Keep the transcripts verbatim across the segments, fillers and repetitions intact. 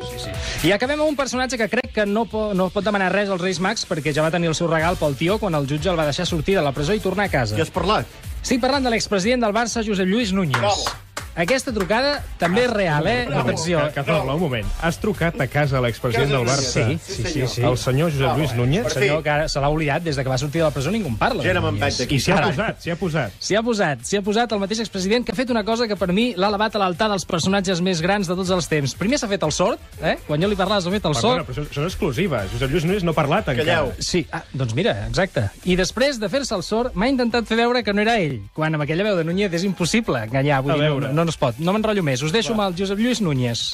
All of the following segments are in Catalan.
sí, sí. I acabem amb un personatge que crec que no, po no pot demanar res als Reis Mags perquè ja va tenir el seu regal pel tio quan el jutge el va deixar sortir de la presó i tornar a casa. Què has parlat? Estic parlant de l'expresident del Barça, Josep Lluís Núñez. Bravo. Aquesta trucada també és real, eh? Atenció. Cazorla, un moment. Has trucat a casa a l'expresident del Barça? Sí, sí, sí, sí. El senyor Josep Lluís Núñez? El senyor que ara se l'ha oblidat, des de que va sortir de la presó ningú en parla. Ja érem en pet d'aquí. I s'hi ha posat, s'hi ha posat. S'hi ha posat, s'hi ha posat el mateix expresident que ha fet una cosa que per mi l'ha elevat a l'altar dels personatges més grans de tots els temps. Primer s'ha fet el sord, eh? Quan jo li parlava s'ha fet el Perdona, sord. però això, això és exclusiva. Josep Lluís Núñez no ha parlat encara. Calleu. Sí, ah, doncs mira, exacte. I després de fer-se el sord, m'ha intentat fer veure que no era ell, quan amb aquella veu de Núñez és impossible enganyar. Vull A dir, no, veure. no, no es pot. No m'enrotllo més. Us deixo amb el Josep Lluís Núñez.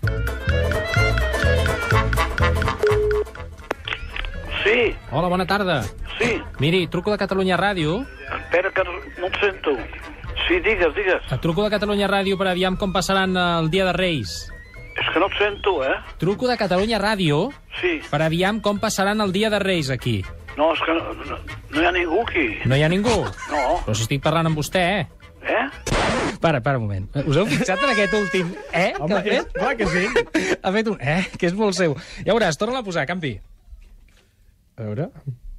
Sí, Hola, bona tarda. sí. Miri, truco de Catalunya Ràdio. Espera, que no, no et sento. Sí, digues, digues. Truco de Catalunya Ràdio per aviam com passaran el Dia de Reis. És que no et sento, eh? Truco de Catalunya Ràdio Sí. per aviam com passaran el Dia de Reis aquí. No, és que no, no, no hi ha ningú aquí. No hi ha ningú? No. Però si estic parlant amb vostè, eh? Eh? Para, para un moment. Us heu fixat en aquest últim eh que ha fet? Clar que sí. Ha fet un eh, que és molt seu. Ja veuràs, torna-la a posar, Campi. A veure...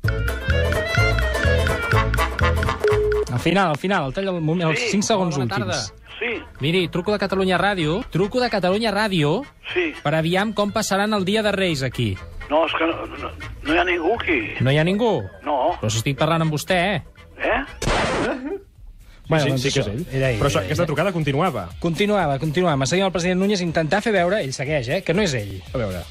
Al final, al final, el tall al moment, els Sí. cinc segons Bona tarda. últims. Sí, Miri, truco de Catalunya Ràdio, truco de Catalunya Ràdio sí. per aviam com passaran el Dia de Reis aquí. No, és que no, no, no hi ha ningú aquí. No hi ha ningú? No. Però si estic parlant amb vostè, eh? Eh? Bueno, sí, doncs sí que és això, ell. era ell, Però això, era aquesta ell. trucada continuava. Continuava, continuava. Seguint el president Núñez intentar fer veure, ell segueix, eh, que no és ell. A veure...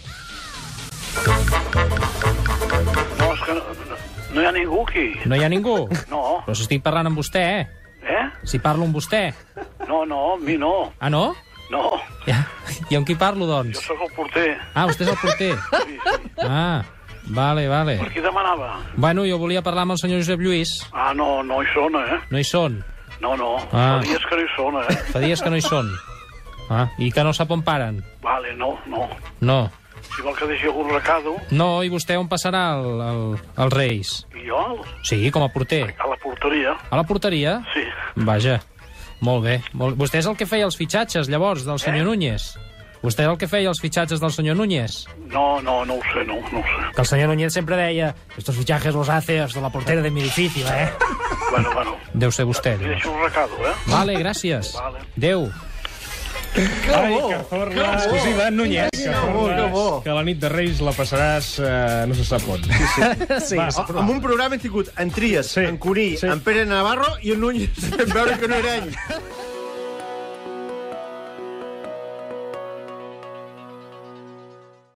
No, és que no, no, no hi ha ningú aquí. No hi ha ningú? No. Però si estic parlant amb vostè, eh? Eh? Si parlo amb vostè. No, no, amb mi no. Ah, no? No. Ja. I amb qui parlo, Jo doncs? sóc el porter. Ah, vostè és el porter. Sí, sí. Ah, vale, vale. Per qui demanava? Bueno, jo volia parlar amb el senyor Josep Lluís. Ah, no, no hi són, eh? No hi són. No, no. Ah. Fa dies que no hi són, eh? Fa dies que no hi són. Ah, i que no sap on paren. Vale, no, no. No. Si vol que deixi algun recado, No, i vostè on passarà el, el, els Reis? i jo, Sí, com a porter. a la porteria, A la porteria? sí. Vaja, molt bé. Molt... Vostè és el que feia els fitxatges, llavors, del senyor Eh? Núñez? Vostè és el que feia els fitxatges del senyor Núñez? No, no, no ho sé, no, no ho sé. Que el senyor Núñez sempre deia estos fichajes los hace hasta la portera de mi edificio, eh? Bueno, bueno, Deu ser vostè. li Deu. deixo un recado, eh? Vale, gràcies. Vale. Adéu. Ai, Cazorla... Exclusiva, Núñez. Cazorla, que la nit de Reis la passaràs eh, no se sap on. Sí, Va, sí. En un programa hem tingut en Trias, Sí, en Cuní, sí. en Pere Navarro i en Núñez. Vam veure que no era ell.